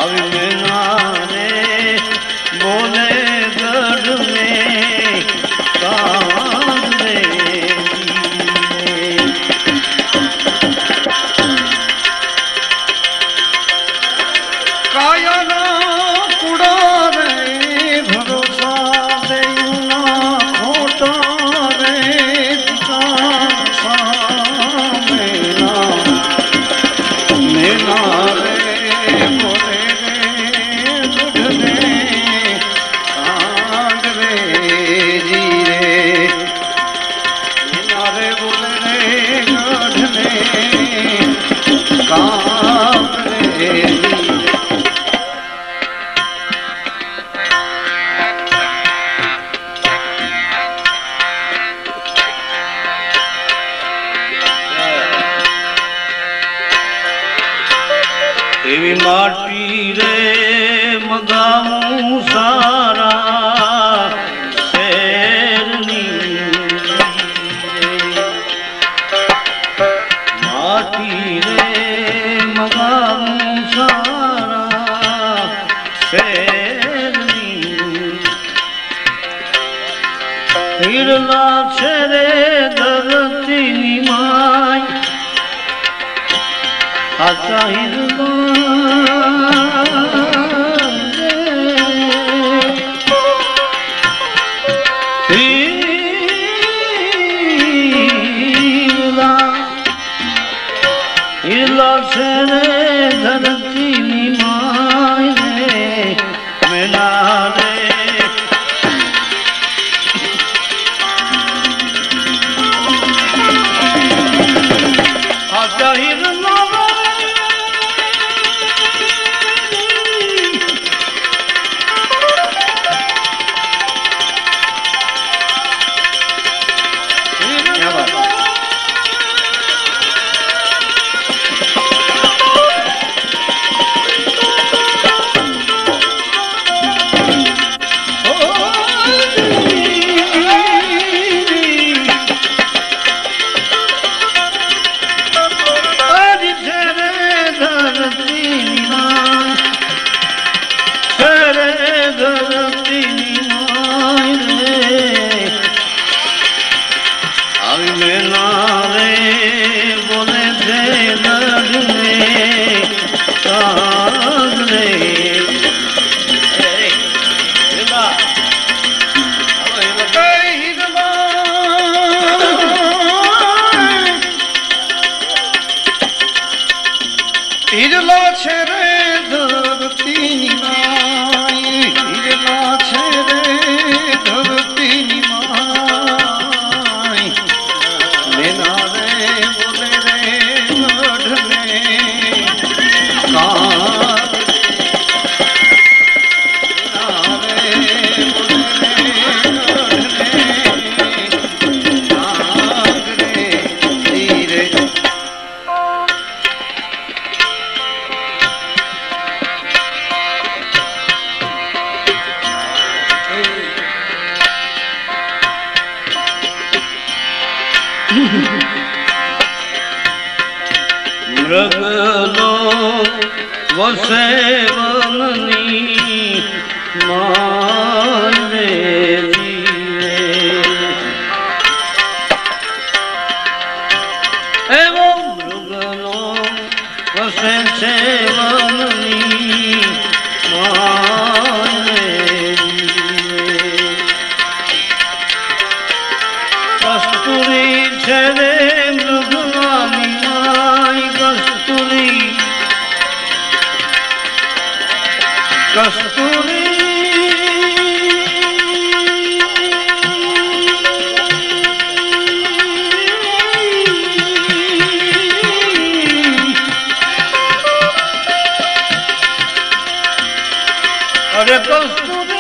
એવી માટી રે મગાવું સારા શેરની માટી રે મગાવું સારા શેરની હિરલા છે રે ધરતીની માય આશા હિરલા હિરલા છે રે ધરતીની માય રે મેના રે આશા હિરલા હિરલા છે રે ધરતીની માય હિરલા છે રે ધરતીની માય લેના રે બોલે રે ગઢને મૃગલો વસે વનની મારે એવો મૃગલો વસે છે વનની મારે કસ્તુરી છે રે મૃગલાની માય કસ્તુરી અરે કસ્તુરી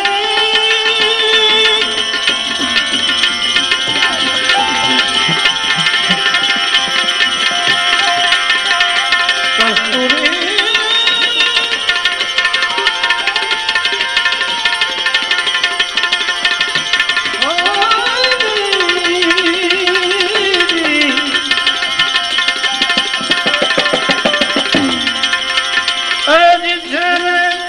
ધરતીની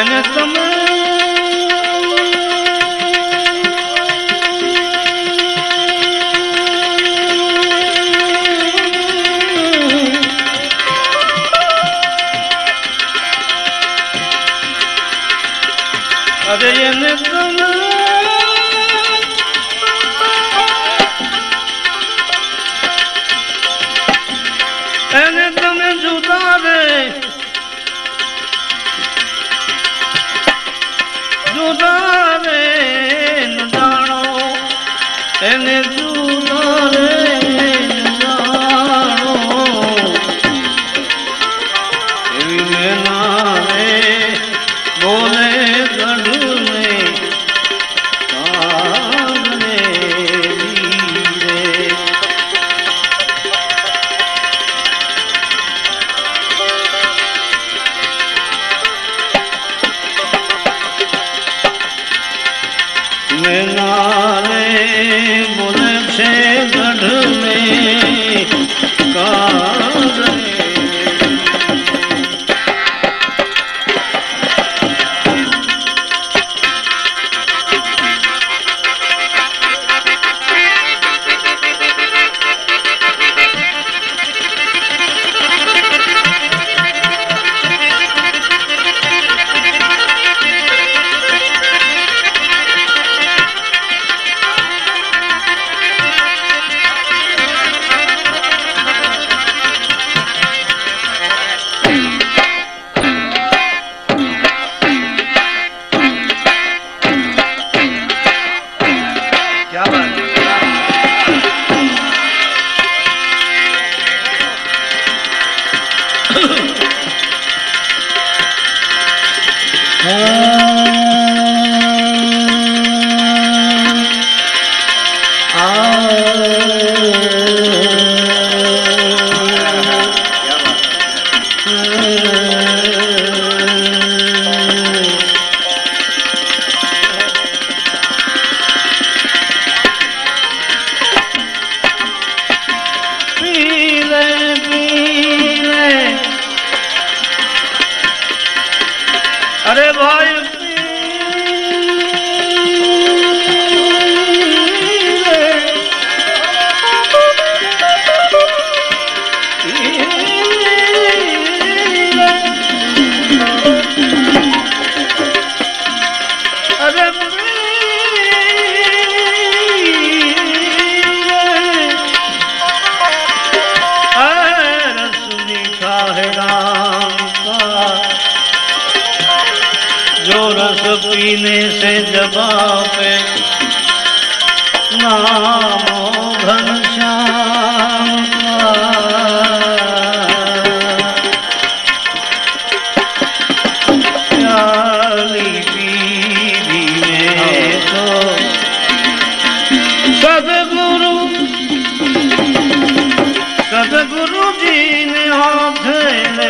એને તમે અરે એને તમે એને તમે જુદા રે જુદા રે ન જાણો એને જુદા રે ન જાણો એવી મેના રે બોલે ગઢને કાગને રે મેનારે બોલે છે ગઢને કાગને अरे भाई जो रस पीने से जवाब नामो घनश्याम प्याली पीली में तो सदगुरु जी ने हाथ ले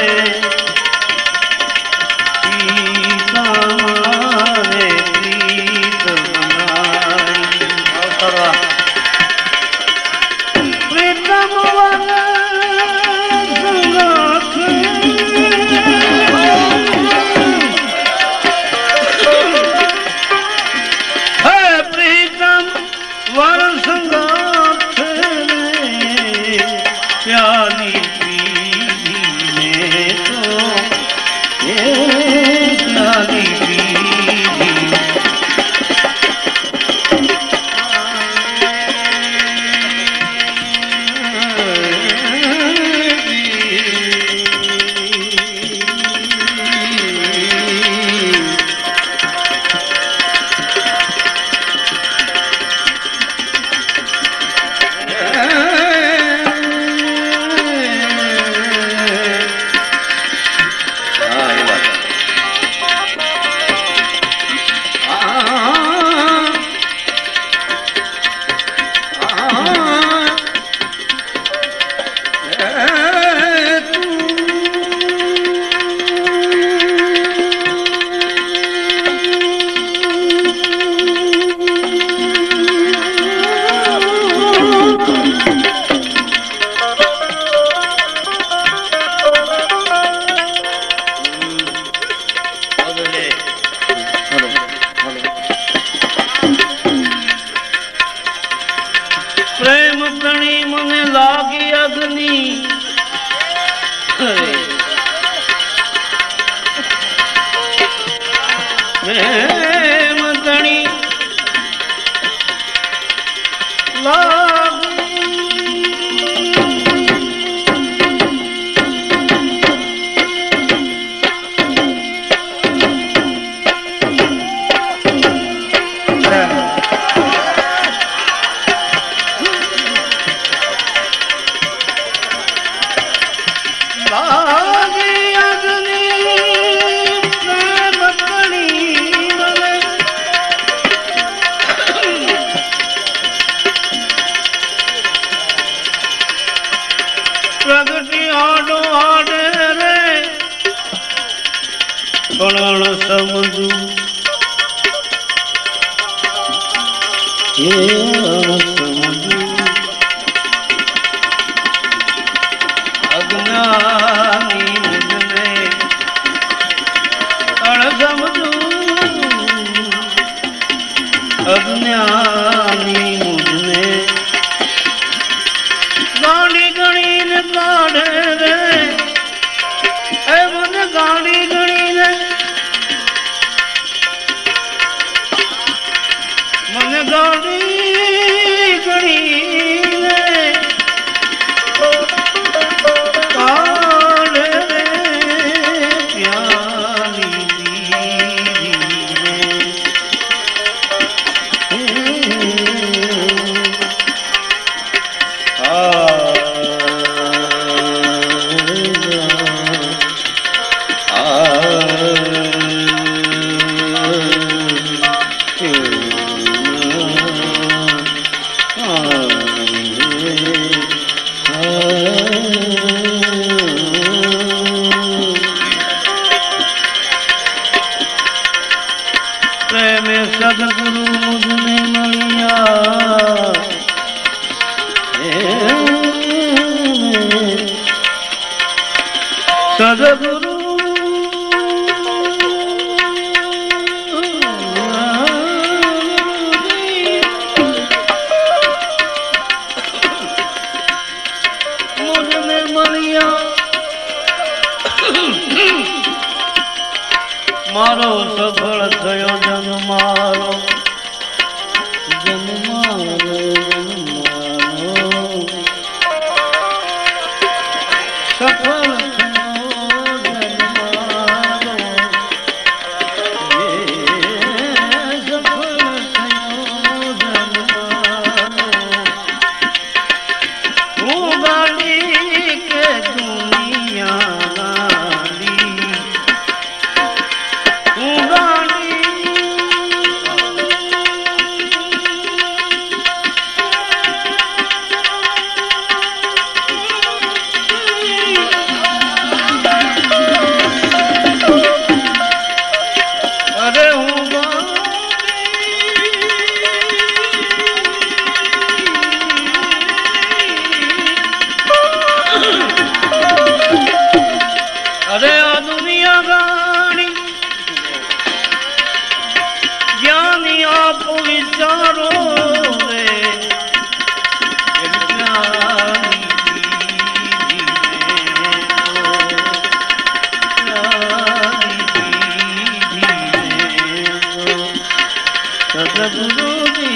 પ્રેમ ધણી લાગી પ્રગટી આડો આડે રે પણ સમજુ અજ્ઞાની મુજને અણસમજુ અજ્ઞાની મુજને ગાડી ગણીને કાઢે રે એ મને ગાડી ગણીને મને ગાડી ગણીને કાઢે રે પ્યારી દીદીને प्रेम सदगुरु मुझने मिलिया सदगुरु मुझने मिलिया मारो सफल थयो जन्मारो जन्मारो सफल विचारो रे सदगुरु जी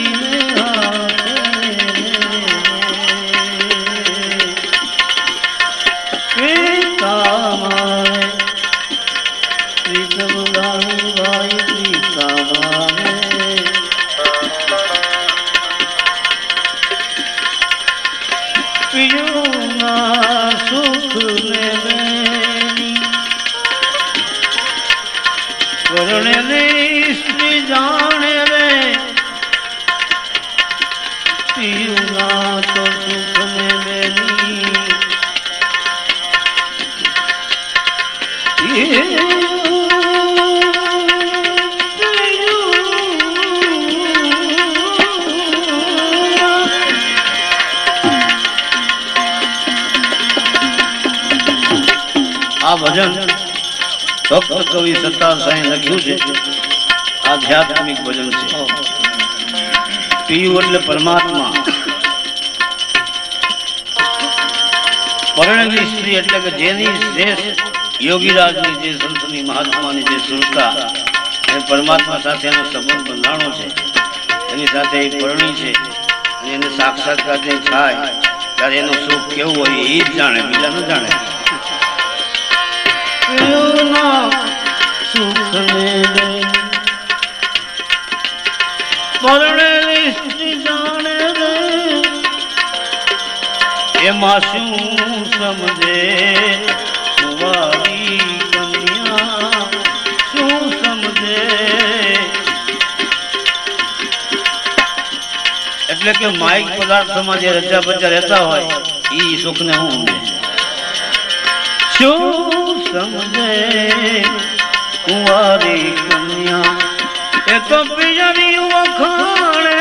सुख वरण रे स्त्री जाने रे पीना तो सुख में बेनी आ भजन भक्त कवि सत्ता साई लख्यू है आध्यात्मिक भजन से पीयू એટલે પરમાત્મા પરણેલી સ્ત્રી એટલે કે જેની શ્રેષ્ઠ યોગીરાજની જે સંતની મહાત્માની જે સુરતા અને પરમાત્મા સાથે એનો સંબંધ બંધાણો છે, એની સાથે એ પરણી છે અને એને સાક્ષાત્કાર જે થાય ત્યારે એનું સુખ કેવું હોય એ જ જાણે, બીજા ન જાણે. સુખ પરણેલી સ્ત્રી જાણે રે એમાં શું સમજે કુંવારી કન્યા, શું સમજે. એટલે કે માઇક પદાર્થોમાં જે રજા બજા રહેતા હોય એ સુખને હું સમજે, શું સમજે કુંવારી કન્યા. એ તો પિયરી વખાણે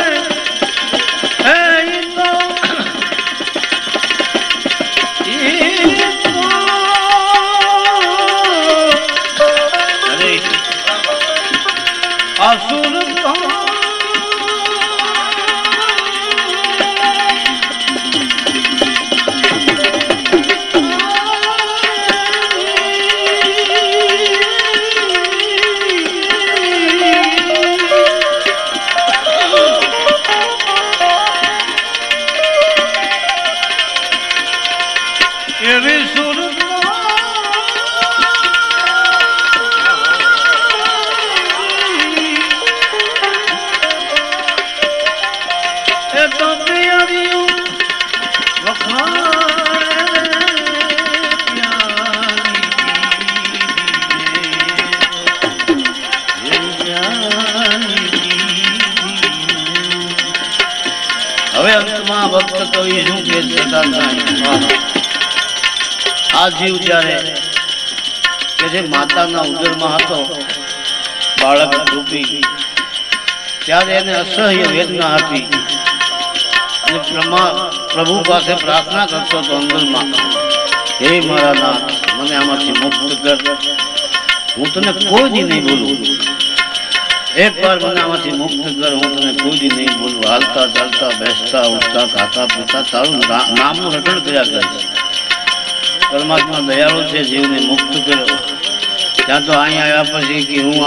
અસુર એવી સુર એ તો પિયરિયું હવે અંતમાં ભક્ત કવિ શું કે આ જીવ જ્યારે કે જે માતાના ઉદરમાં હતો બાળક રૂપી, ત્યારે એને અસહ્ય વેદના હતી અને પ્રભુ પાસે પ્રાર્થના કરતો હતો અંદરમાં, હે મારા નાથ મને આમાંથી મુક્ત કર, હું તને કોઈ દી નહીં બોલું, એક વાર મને આમાંથી મુક્ત કર, હું તને કોઈ દી નહીં બોલું. હાલતા ચાલતા બેસતા ઉઠતા ખાતા પીતા તારું નામનું રટણ કર્યા કરે. પરમાત્મા દયાળુ છે, જીવને મુક્ત કર્યો. ત્યાં તો અહીં આવ્યા પછી કે હું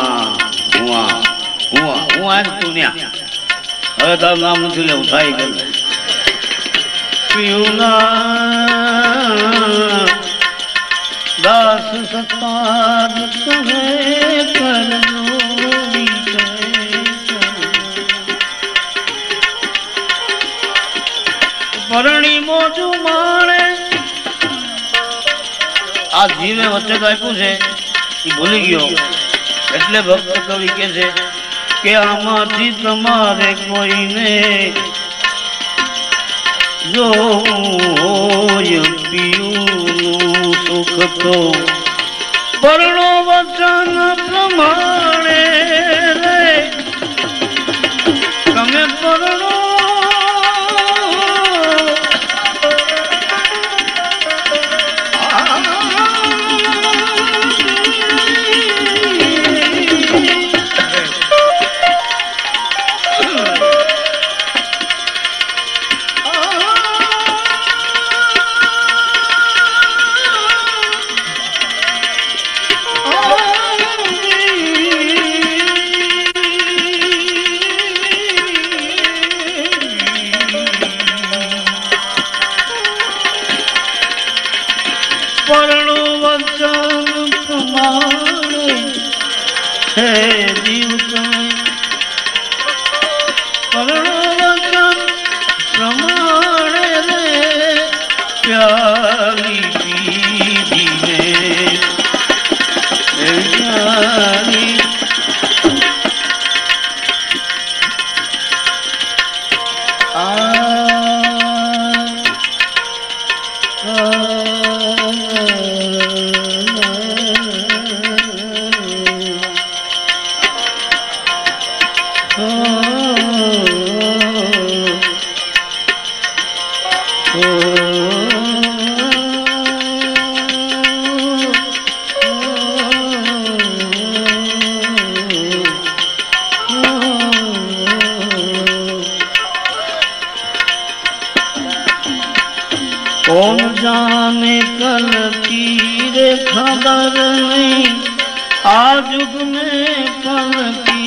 તું ત્યાં હવે તારું નામ નથી લેવું, થાય કર પીયુના દાસ સતાર કહે પરણી મોજું માણે. આ જીવે વચ્ચે તો આપ્યું છે એ ભૂલી ગયો, એટલે ભક્ત કવિ કે છે કે આમાંથી તમારે કોઈને જો હોય પીયું સુખ તો પરણો વચન પ્રમાણે રે તમે પરણો. आज युग में पलकी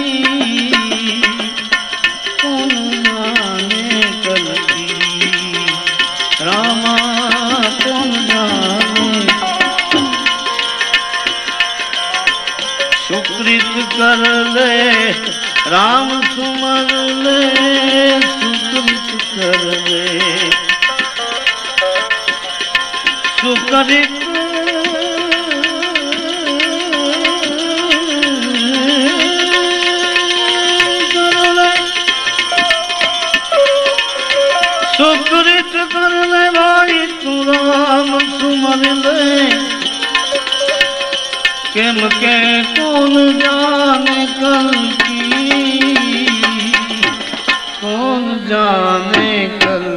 कौन जाने कल की रामा कौन जाने सुकृत कर ले राम सुमर ले सुकृत कर ले सुकृत सुकृत कर ले भाई तू राम सुमर ले केम के कौन जाने कल की कौन जाने कल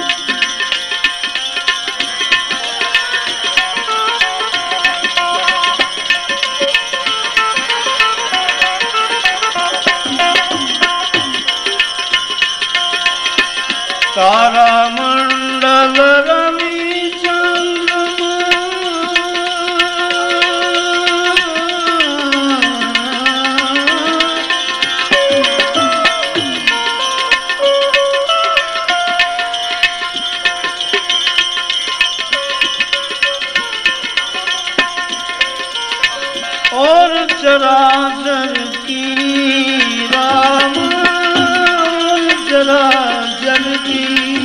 तारा मंडल रवि चंद्रमा और चराचर की राम चराचर की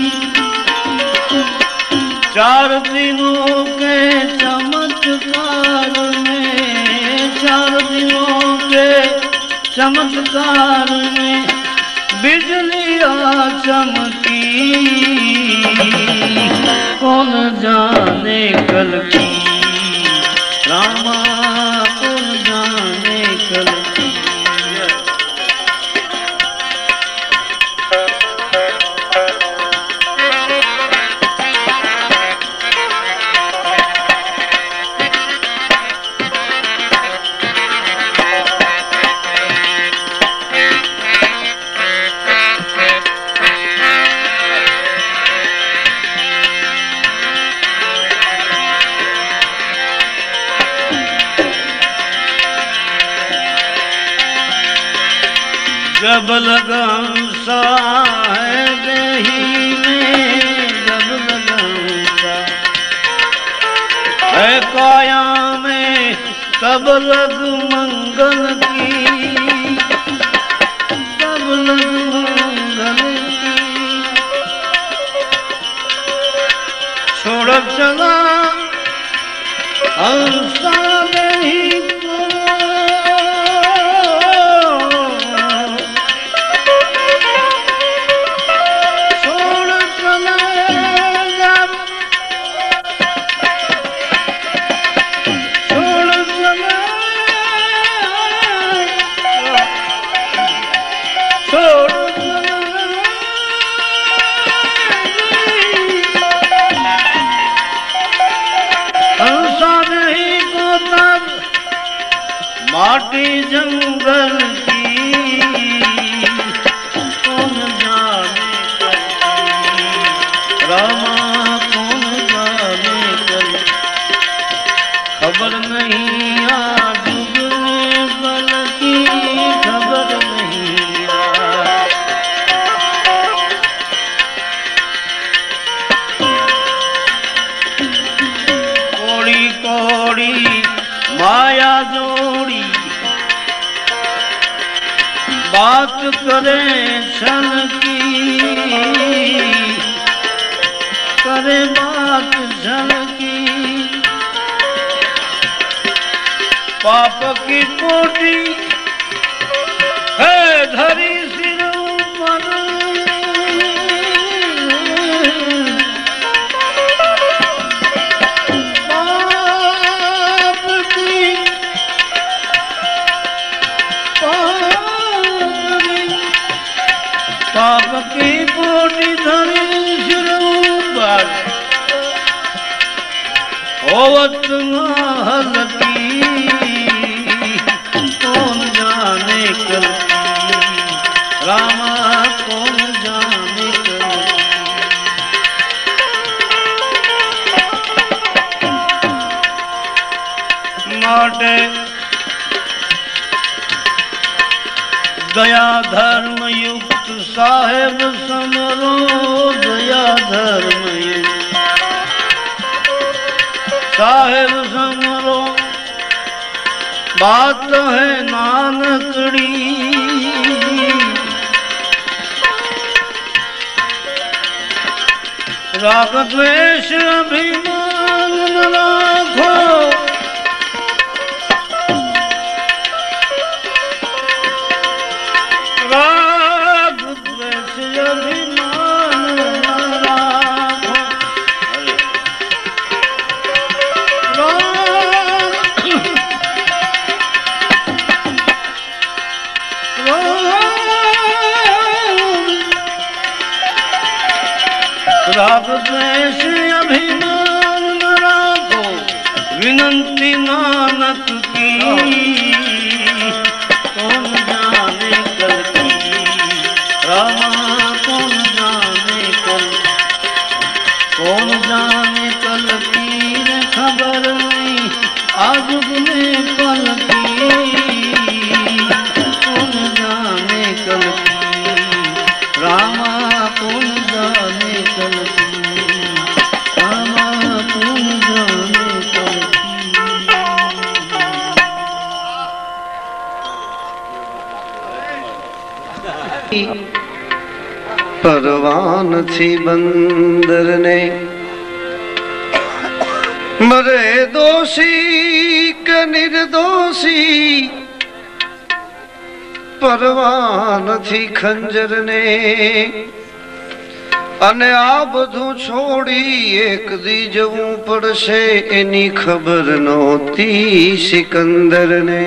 चार दिनों के चमत्कार में चार दिनों के चमत्कार में बिजलियाँ चमकी कौन जाने कल की रामा कौन जाने कल की जब लगन सा है देही में जब लगन सा है काया में तब लग मंगल की तब लग मंगल की छोड़ चला हंसा नहीं माटी जंगल की कौन जाने कल रामा कौन जाने कल खबर नहीं आज युग में बल की खबर नहीं कोड़ी कोड़ी माया जोड़ी बात करे छल की करे बात छल की पाप की कोटी है धरी सिर ऊपर पाप की कोटी धरी सिर ऊपर होवत हलती कौन जाने कल रामा कौन जाने कल माटे दया धर्म युक्त साहेब समरो दया धर्म युक्त साहेब समरो बात है नानकड़ी राग द्वेष अभिमान न राखो राग द्वेष अभिमान न राखो राग द्वेष अभिमान न राखो विनंती नानक की कौन जाने कल की रामा कौन जाने कल की खबर नहीं आज में कल की कौन जाने कल की रामा कौन जाने कल परवान थी बंदर ने मरे दोषी के निर्दोषी परवान थी खंजर ने अने आ बधु छोड़ी एक दी जवू पड़शे एनी खबर नहोती सिकंदर ने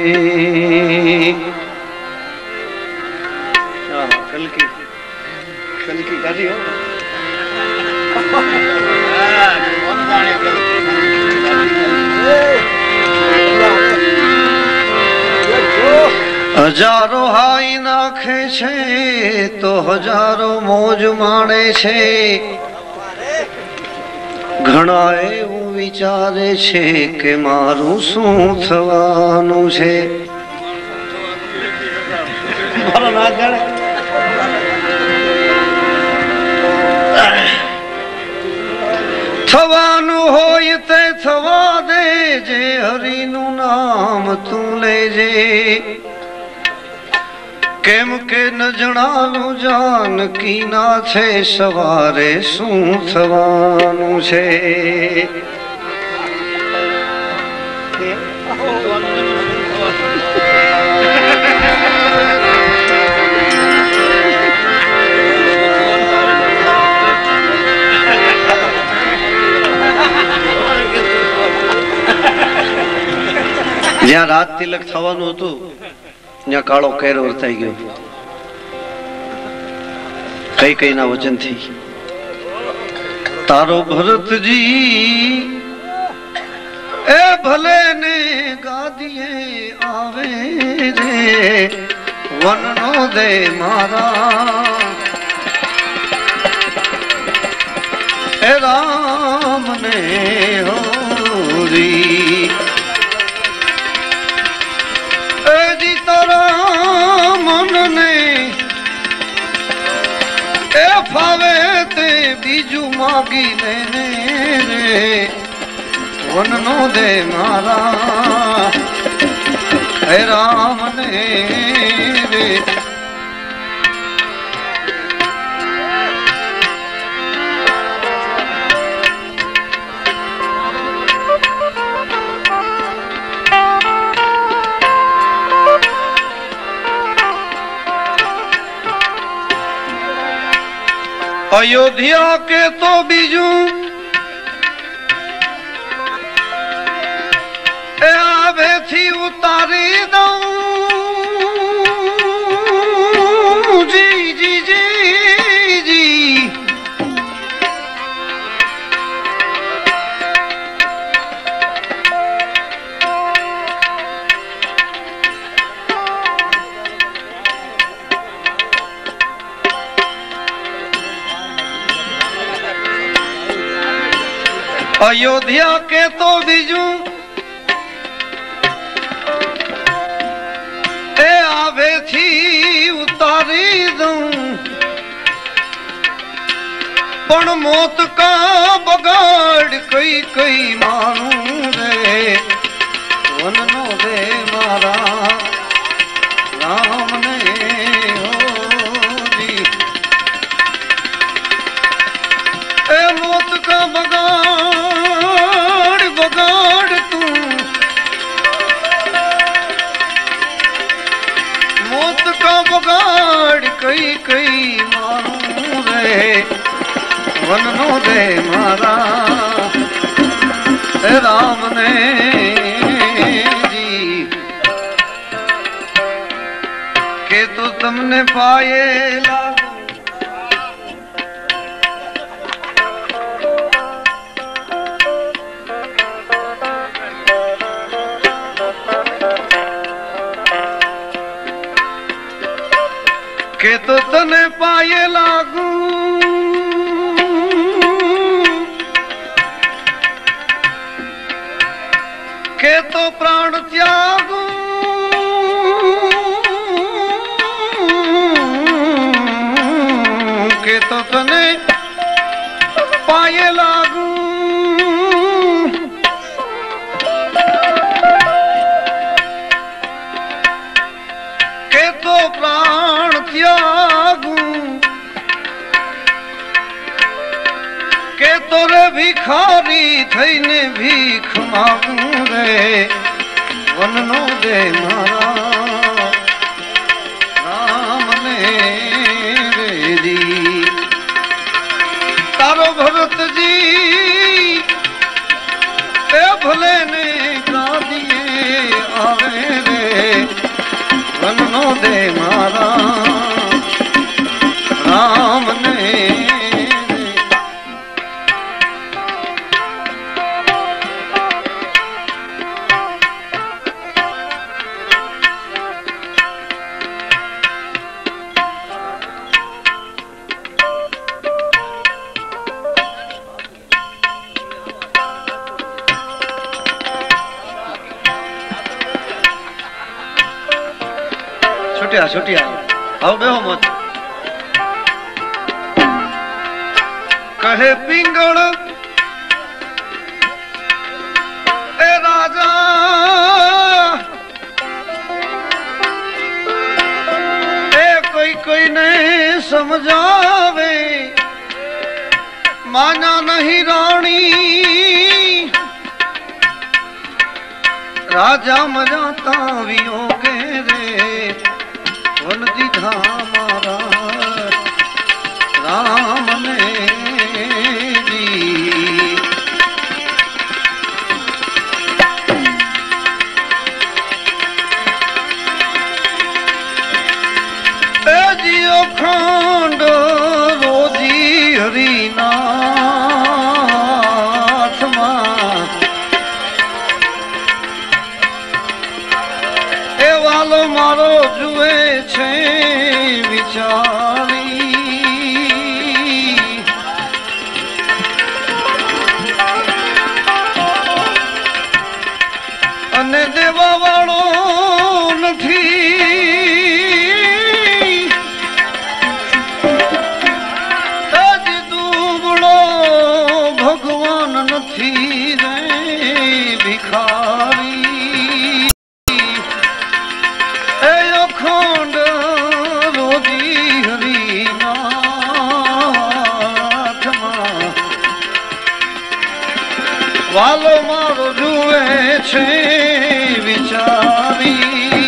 कल की गाड़ी हो हजारों हाई नाखे छे तो हजारों मौज माणे छे घणा एवं विचारे छे के मारू शू थवानुं छे थवानुं होय ते थवा दे जे हरिनु नाम तू लेजे केम के न जणानु जानकी ना छे सवारे शू थवानुं छे જ્યાં રાત તિલક થવાનું હતું ત્યાં કાળો કેર વર્તાઈ ગયો કઈ કઈ ના વચન થી તારો ભરતજી એ ભલે ને ગાદીએ આવે રે વનનો દે મારા એ રામ ને હોરી तारा मन ने ए फावे ते बीजू मागी लेने रे वन नो दे मारा ए राम ने रे अयोध्या के तो बीजू ए आवे थी उतारी दऊं जी जी जी जी अयोध्या के तो बीजू ए आवे थी પણ મોત કા બગાડ કઈ કઈ માનું રે વનનો દે મારા રામને હોજી એ મોત કા બગાડ બગાડ તું મોત કા બગાડ કઈ કઈ માનું રે વનનો દે મારા રામને જી કે તો તમને પાયેલા કે તો તને પાયે લાગુ કે તો પ્રાણ ત્યાગુ કે તો તને પાયે લાગુ કે તો પ્રાણ ત્યાગુ કે તો રે ભિખારી થઈને ભીખ માગું રે વનનો દે મારા રામને રેજી તારો ભરતજી તે ભલે ને ગાદીએ આવે રે વનનો દે મારા રામને છૂટ્યા છૂટ્યા હવે બેહો મત કહે પિંગળ એ રાજા એ કોઈ કોઈને સમજાવે માના નહીં રાણી રાજા મજાતા વિયો કે રે વન દીધા મારા રામને જી એ જીઓ ખંડ રોજી હરિનાથમાં એ વાલો મારો જુએ છે વિચારી અને દેવા વાળો નથી તાજી દુબળો ભગવાન નથી રે ભિખારી એ અખંડ રોજી હરિનાથમાં વાલો મારો જુએ છે વિચારી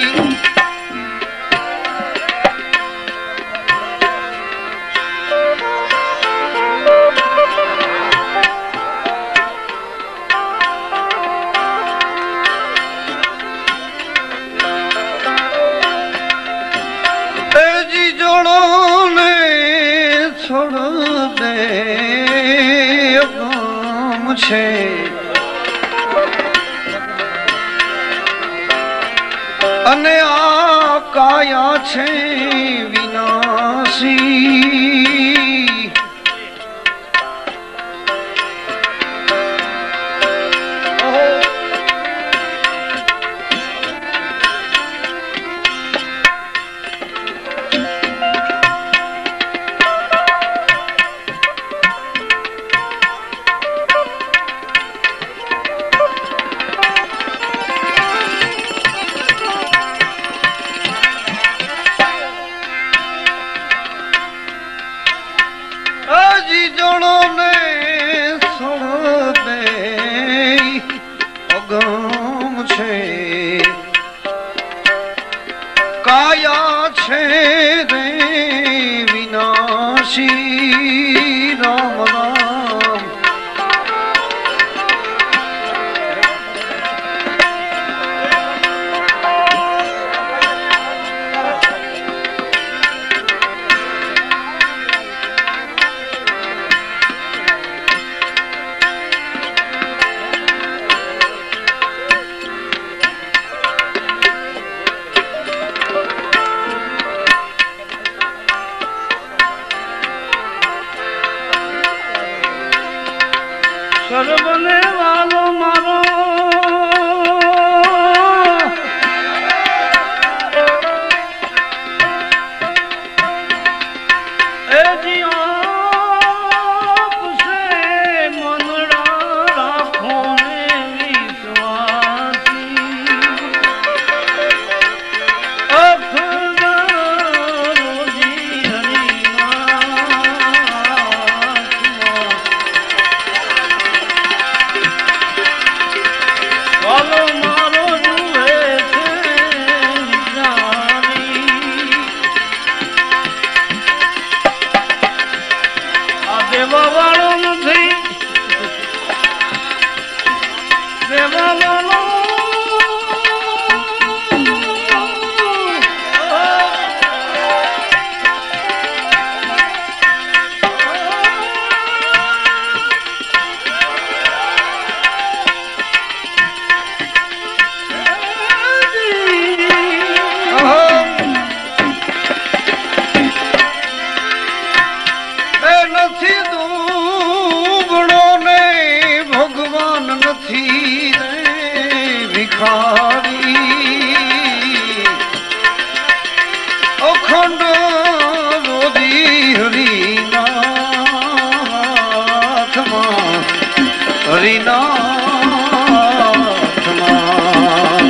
તેજી જોડો ને છોડ દે ગમ છે અને આ કાયા છે વિનાશી આયા છે રે વિનાશી રામ રામ સર્વને વાલો મારો એ જીઆપ સે મનડા રાખો ને વિશ્વાસી અખરોજી વાલો મારો જુએ છે જાની આ દેવા વાળો નથી દેવા વાળો નથી દુબળો ને ભગવાન નથી રે ભિખારી અખંડ રોદી હરિનાથમાં હરિનાથમાં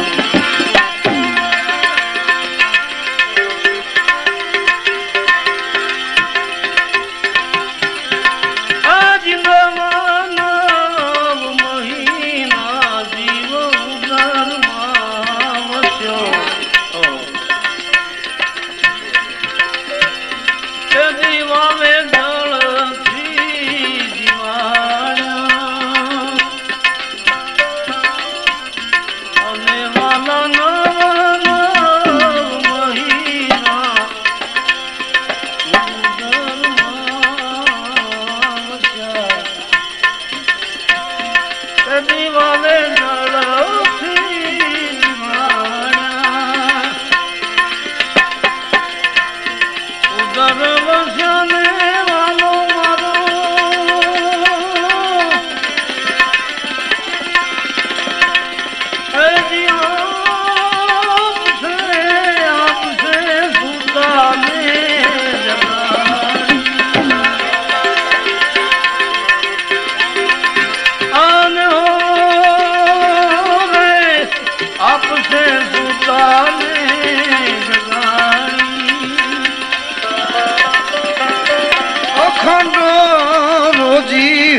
અખંડ રોજી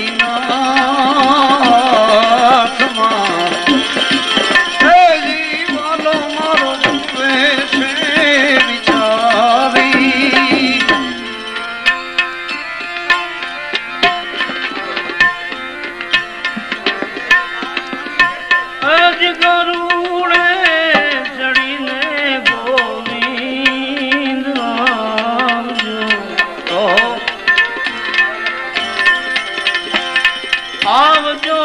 હરિનાથમાં વાલો મારો જુએ છે વિચારી અજ ગરુડે ચડીને ગોવિંદ આવજો તો આવજો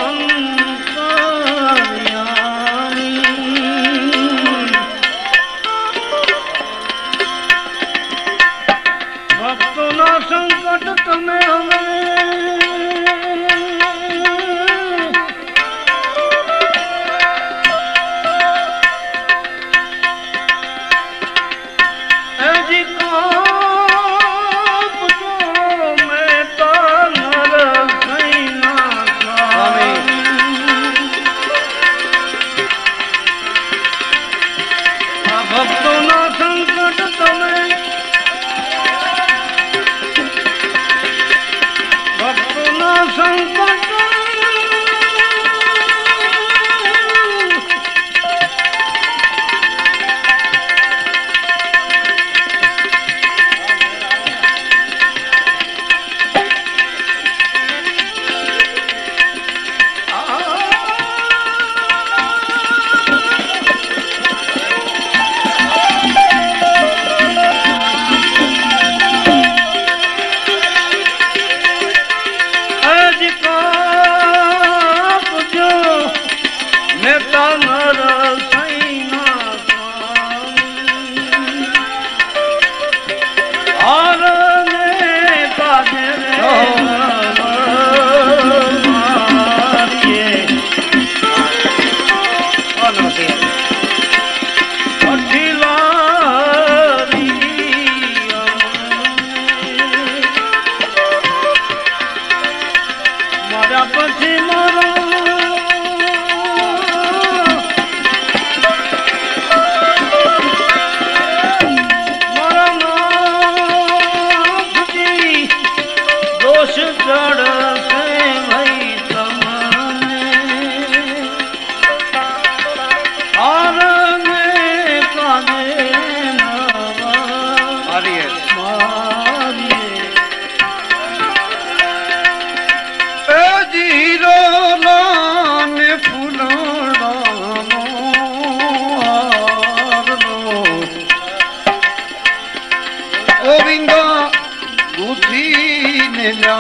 ભક્તોના સંકટ તમે હવે ભક્તોના સંકટ તમે ભક્તોના સંકટ જા